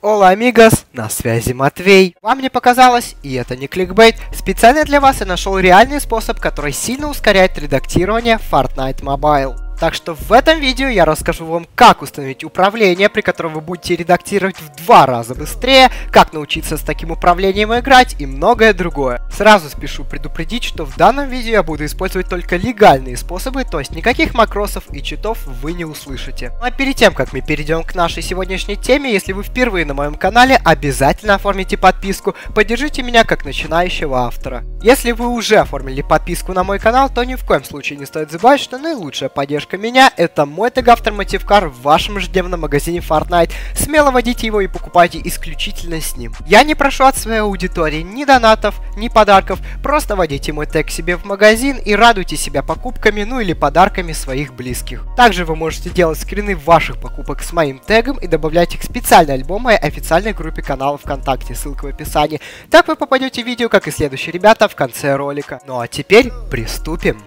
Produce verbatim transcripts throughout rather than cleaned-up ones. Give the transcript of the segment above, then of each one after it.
Ола, амигос, на связи Матвей. Вам не показалось, и это не кликбейт, специально для вас я нашел реальный способ, который сильно ускоряет редактирование в Fortnite Mobile. Так что в этом видео я расскажу вам, как установить управление, при котором вы будете редактировать в два раза быстрее, как научиться с таким управлением играть и многое другое. Сразу спешу предупредить, что в данном видео я буду использовать только легальные способы, то есть никаких макросов и читов вы не услышите. А перед тем, как мы перейдем к нашей сегодняшней теме, если вы впервые на моем канале, обязательно оформите подписку, поддержите меня как начинающего автора. Если вы уже оформили подписку на мой канал, то ни в коем случае не стоит забывать, что наилучшая поддержка меня — это мой тег-автор Мотивкар в вашем ежедневном магазине Fortnite. Смело вводите его и покупайте исключительно с ним. Я не прошу от своей аудитории ни донатов, ни подарков, просто вводите мой тег себе в магазин и радуйте себя покупками, ну или подарками своих близких. Также вы можете делать скрины ваших покупок с моим тегом и добавлять их в специальный альбом моей официальной группе канала ВКонтакте, ссылка в описании. Так вы попадете в видео, как и следующие ребята, в конце ролика. Ну а теперь приступим.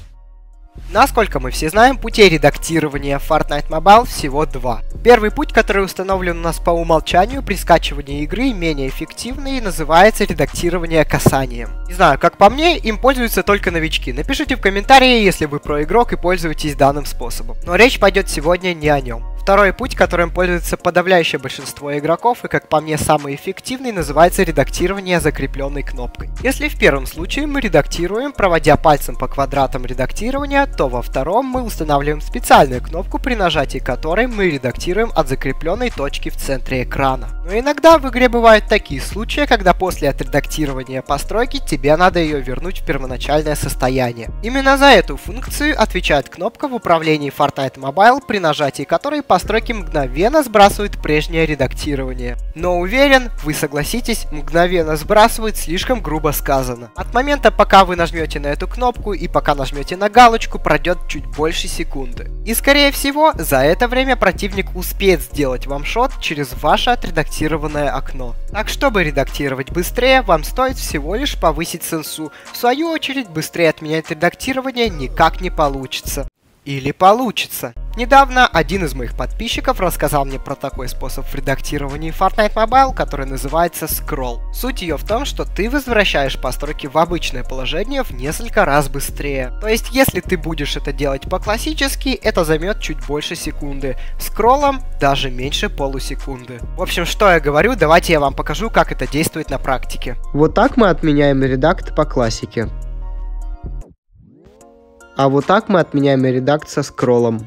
Насколько мы все знаем, путей редактирования Fortnite Mobile всего два. Первый путь, который установлен у нас по умолчанию при скачивании игры, менее эффективный, и называется редактирование касанием. Не знаю, как по мне, им пользуются только новички. Напишите в комментарии, если вы проигрок и пользуетесь данным способом. Но речь пойдет сегодня не о нем. Второй путь, которым пользуется подавляющее большинство игроков и, как по мне, самый эффективный, называется редактирование закрепленной кнопкой. Если в первом случае мы редактируем, проводя пальцем по квадратам редактирования, то во втором мы устанавливаем специальную кнопку, при нажатии которой мы редактируем от закрепленной точки в центре экрана. Но иногда в игре бывают такие случаи, когда после отредактирования постройки тебе надо ее вернуть в первоначальное состояние. Именно за эту функцию отвечает кнопка в управлении Fortnite Mobile, при нажатии которой постройки мгновенно сбрасывают прежнее редактирование. Но уверен, вы согласитесь, мгновенно сбрасывает слишком грубо сказано. От момента, пока вы нажмете на эту кнопку и пока нажмете на галочку, пройдет чуть больше секунды. И скорее всего, за это время противник успеет сделать вам шот через ваше отредактированное окно. Так, чтобы редактировать быстрее, вам стоит всего лишь повысить сенсу. В свою очередь, быстрее отменять редактирование никак не получится. Или получится. Недавно один из моих подписчиков рассказал мне про такой способ в редактировании Fortnite Mobile, который называется Scroll. Суть ее в том, что ты возвращаешь постройки в обычное положение в несколько раз быстрее. То есть, если ты будешь это делать по-классически, это займет чуть больше секунды. Скроллом даже меньше полусекунды. В общем, что я говорю, давайте я вам покажу, как это действует на практике. Вот так мы отменяем редакт по классике. А вот так мы отменяем редакт со скроллом.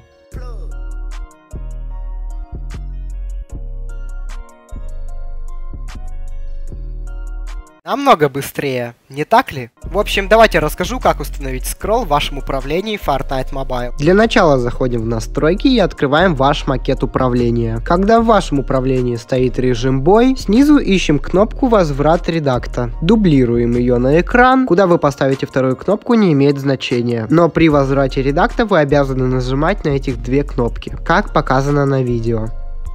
Намного быстрее, не так ли? В общем, давайте расскажу, как установить скролл в вашем управлении Fortnite Mobile. Для начала заходим в настройки и открываем ваш макет управления. Когда в вашем управлении стоит режим бой, снизу ищем кнопку возврат редакта. Дублируем ее на экран. Куда вы поставите вторую кнопку, не имеет значения. Но при возврате редакта вы обязаны нажимать на этих две кнопки, как показано на видео.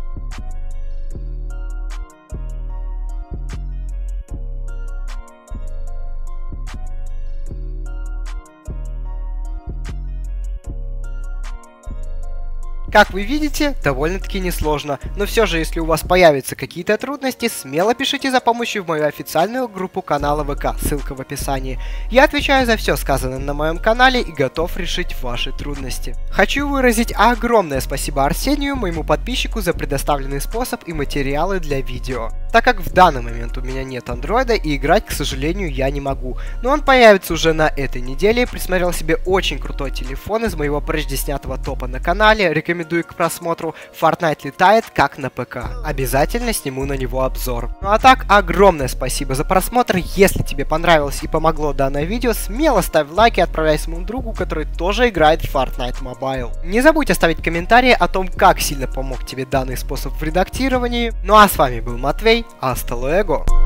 Как вы видите, довольно-таки несложно, но все же, если у вас появятся какие-то трудности, смело пишите за помощью в мою официальную группу канала ВК, ссылка в описании. Я отвечаю за все сказанное на моем канале и готов решить ваши трудности. Хочу выразить огромное спасибо Арсению, моему подписчику, за предоставленный способ и материалы для видео. Так как в данный момент у меня нет андроида и играть, к сожалению, я не могу. Но он появится уже на этой неделе, присмотрел себе очень крутой телефон из моего прежде снятого топа на канале, рекомендую к просмотру. Fortnite летает как на ПК. Обязательно сниму на него обзор. Ну а так, огромное спасибо за просмотр. Если тебе понравилось и помогло данное видео, смело ставь лайк и отправляй своему другу, который тоже играет в Fortnite Mobile. Не забудь оставить комментарии о том, как сильно помог тебе данный способ в редактировании. Ну а с вами был Матвей. Аста луэго.